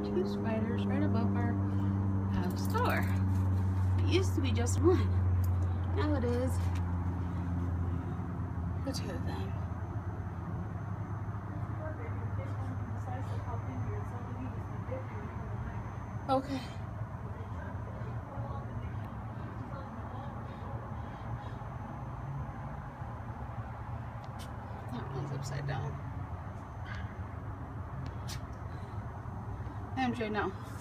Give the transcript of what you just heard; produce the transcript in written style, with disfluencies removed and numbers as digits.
two spiders right above our store. It used to be just one. Now it is the two of them. Okay. That one's upside down. MJ, no.